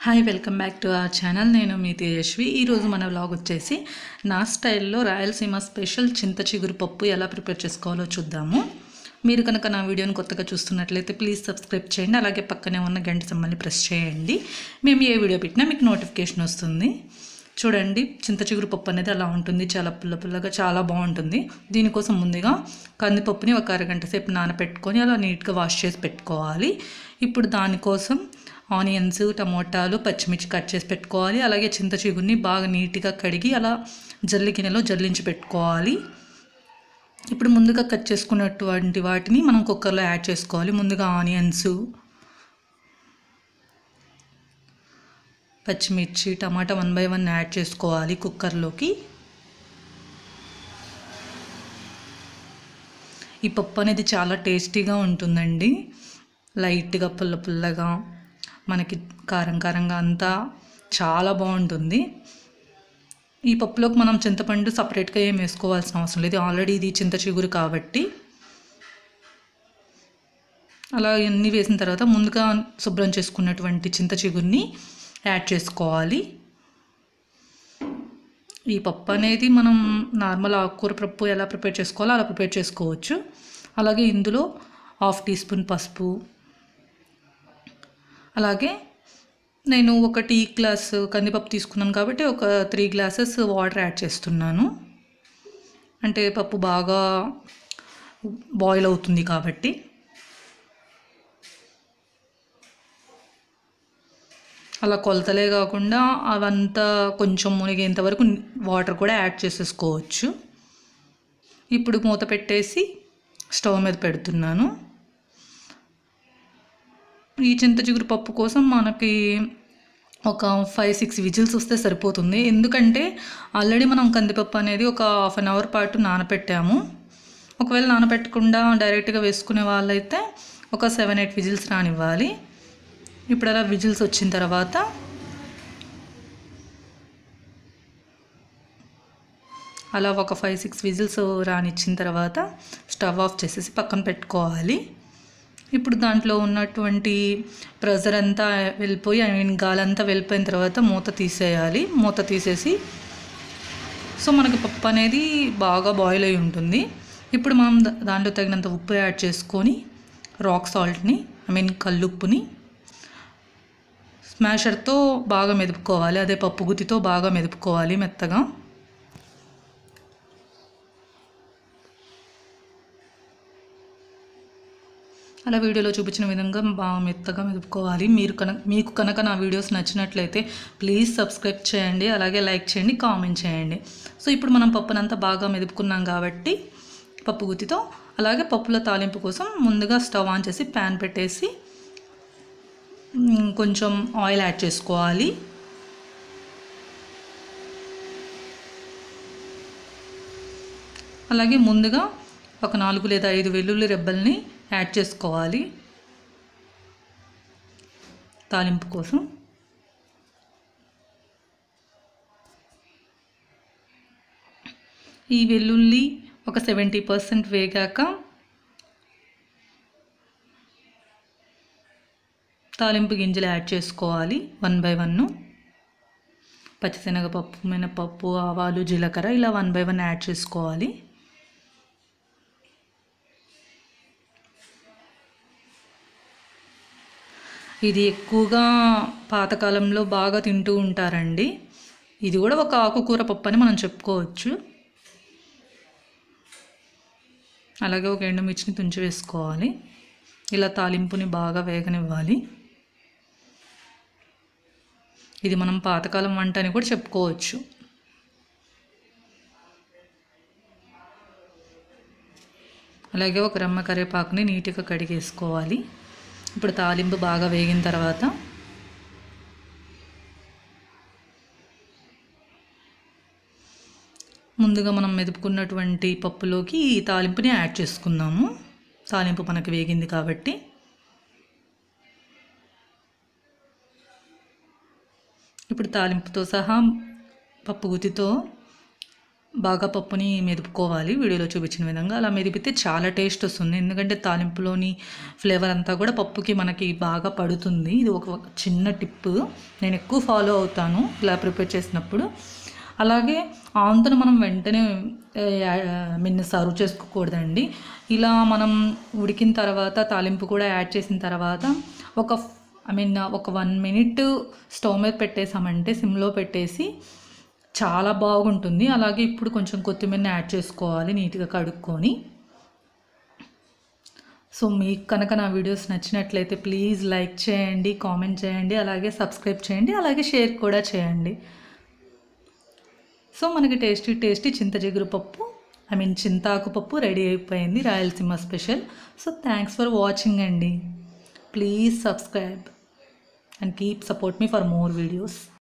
Hi welcome back to our channel. నేను మీ తేజస్వి. ఈరోజు మన వ్లాగ్ వచ్చేసి నా స్టైల్లో రాయలసీమ స్పెషల్ చింత చిగురు పప్పు ఎలా ప్రిపేర్ చేసుకోవాలో చూద్దాము. మీరు కనుక నా వీడియోని కొత్తగా చూస్తున్నట్లయితే ప్లీజ్ సబ్స్క్రైబ్ చేయండి. అలాగే పక్కనే ఉన్న గంట సింబల్ని ప్రెస్ చేయండి. మేము ఏ వీడియో పెట్టినా మీకు నోటిఫికేషన్ వస్తుంది. చూడండి, చింత చిగురు పప్పు అనేది అలా ఉంటుంది. చాలా పుల్ల పుల్లగా చాలా బాగుంటుంది. దీనికోసం ముందుగా కందిపప్పుని ఒక అరగంట సేపు నానబెట్టుకొని అలా నీట్గా వాష్ చేసి పెట్టుకోవాలి. ఇప్పుడు దానికోసం ఆనియన్స్, టమోటాలు, పచ్చిమిర్చి కట్ చేసి పెట్టుకోవాలి. అలాగే చింత చిగురిని బాగా నీట్గా కడిగి అలా జల్లి గిన్నెలో జల్లించి పెట్టుకోవాలి. ఇప్పుడు ముందుగా కట్ చేసుకున్నటువంటి వాటిని మనం కుక్కర్లో యాడ్ చేసుకోవాలి. ముందుగా ఆనియన్స్, పచ్చిమిర్చి, టమాటా 1 by 1 యాడ్ చేసుకోవాలి కుక్కర్లోకి. ఈ పప్పు అనేది చాలా టేస్టీగా ఉంటుందండి. లైట్గా పుల్ల పుల్లగా, మనకి కారం కారంగా అంతా చాలా బాగుంటుంది. ఈ పప్పులోకి మనం చింతపండు సపరేట్గా ఏం వేసుకోవాల్సిన అవసరం లేదు. ఆల్రెడీ ఇది చింత చిగురు కాబట్టి. అలా అన్నీ వేసిన తర్వాత ముందుగా శుభ్రం చేసుకున్నటువంటి చింత చిగురిని యాడ్ చేసుకోవాలి. ఈ పప్పు అనేది మనం నార్మల్ ఆకుకూర పప్పు ఎలా ప్రిపేర్ చేసుకోవాలో అలా ప్రిపేర్ చేసుకోవచ్చు. అలాగే ఇందులో 1/2 టీ స్పూన్ పసుపు, అలాగే నేను ఒక టీ గ్లాస్ కందిపప్పు తీసుకున్నాను కాబట్టి ఒక 3 గ్లాసెస్ వాటర్ యాడ్ చేస్తున్నాను. అంటే పప్పు బాగా బాయిల్ అవుతుంది కాబట్టి. అలా కొలతలే కాకుండా అవంతా కొంచెం మునిగేంత వరకు వాటర్ కూడా యాడ్ చేసేసుకోవచ్చు. ఇప్పుడు మూత పెట్టేసి స్టవ్ మీద పెడుతున్నాను. ఈ చింత చిగురు పప్పు కోసం మనకి ఒక 5-6 విజిల్స్ వస్తే సరిపోతుంది. ఎందుకంటే ఆల్రెడీ మనం కందిపప్పు అనేది ఒక 1/2 అవర్ పాటు నానపెట్టాము. ఒకవేళ నానపెట్టకుండా డైరెక్ట్గా వేసుకునే వాళ్ళైతే ఒక 7-8 విజిల్స్ రానివ్వాలి. ఇప్పుడు అలా విజిల్స్ వచ్చిన తర్వాత అలా ఒక 5-6 విజిల్స్ రానిచ్చిన తర్వాత స్టవ్ ఆఫ్ చేసేసి పక్కన పెట్టుకోవాలి. ఇప్పుడు దాంట్లో ఉన్నటువంటి ప్రెషర్ అంతా వెళ్ళిపోయి, గాలంతా వెళ్ళిపోయిన తర్వాత మూత తీసేయాలి. మూత తీసేసి మనకి పప్పు అనేది బాగా బాయిల్ అయి ఉంటుంది. ఇప్పుడు మనం దాంట్లో తగినంత ఉప్పు యాడ్ చేసుకొని రాక్ సాల్ట్ని కల్లుప్పుని స్మాషర్తో బాగా మెదుపుకోవాలి. అదే పప్పు గుత్తితో బాగా మెదుపుకోవాలి మెత్తగా. అలా వీడియోలో చూపించిన విధంగా బాగా మెత్తగా మెదుపుకోవాలి. మీకు కనుక నా వీడియోస్ నచ్చినట్లయితే ప్లీజ్ సబ్స్క్రైబ్ చేయండి. అలాగే లైక్ చేయండి, కామెంట్ చేయండి. ఇప్పుడు మనం పప్పునంతా బాగా మెదుపుకున్నాం కాబట్టి పప్పు గుత్తితో, అలాగే పప్పుల తాలింపు కోసం ముందుగా స్టవ్ ఆన్ చేసి ప్యాన్ పెట్టేసి కొంచెం ఆయిల్ యాడ్ చేసుకోవాలి. అలాగే ముందుగా ఒక 4 లేదా 5 వెల్లుల్లి రెబ్బల్ని యాడ్ చేసుకోవాలి తాలింపు కోసం. ఈ వెల్లుల్లి ఒక 70% వేగాక తాలింపు గింజలు యాడ్ చేసుకోవాలి 1 by 1. పచ్చిశనగపప్పు, మినపప్పు, ఆవాలు, జీలకర్ర ఇలా 1 by 1 యాడ్ చేసుకోవాలి. ఇది ఎక్కువగా పాతకాలంలో బాగా తింటూ ఉంటారండి. ఇది కూడా ఒక ఆకుకూర పప్పు అని మనం చెప్పుకోవచ్చు. అలాగే ఒక ఎండుమిర్చిని తుంచి వేసుకోవాలి. ఇలా తాలింపుని బాగా వేగనివ్వాలి. ఇది మనం పాతకాలం వంట అని కూడా చెప్పుకోవచ్చు. అలాగే ఒక రెమ్మ కరివేపాకుని నీట్గా కడిగేసుకోవాలి. ఇప్పుడు తాలింపు బాగా వేగిన తర్వాత ముందుగా మనం మెదుపుకున్నటువంటి పప్పులోకి ఈ తాలింపుని యాడ్ చేసుకుందాము. తాలింపు మనకు వేగింది కాబట్టి. ఇప్పుడు తాలింపుతో సహా పప్పు గుత్తితో బాగా పప్పుని మెదుపుకోవాలి వీడియోలో చూపించిన విధంగా. అలా మెదిపితే చాలా టేస్ట్ వస్తుంది. ఎందుకంటే తాలింపులోని ఫ్లేవర్ అంతా కూడా పప్పుకి మనకి బాగా పడుతుంది. ఇది ఒక చిన్న టిప్పు, నేను ఎక్కువ ఫాలో అవుతాను ఇలా ప్రిపేర్ చేసినప్పుడు. అలాగే ఆంతను మనం వెంటనే సర్వ్ చేసుకోకూడదండి. ఇలా మనం ఉడికిన తర్వాత తాలింపు కూడా యాడ్ చేసిన తర్వాత ఒక 1 మినిట్ స్టవ్ మీద పెట్టేసామంటే సిమ్లో పెట్టేసి చాలా బాగుంటుంది. అలాగే ఇప్పుడు కొంచెం కొత్తిమీరని యాడ్ చేసుకోవాలి నీట్గా కడుక్కొని. సో మీకు కనుక నా వీడియోస్ నచ్చినట్లయితే ప్లీజ్ లైక్ చేయండి, కామెంట్ చేయండి, అలాగే సబ్స్క్రైబ్ చేయండి, అలాగే షేర్ కూడా చేయండి. సో మనకి టేస్టీ చింత చిగురు పప్పు చింతాకు పప్పు రెడీ అయిపోయింది, Rayalaseema special. So thanks for watching అండి. Please subscribe and keep support me for more videos.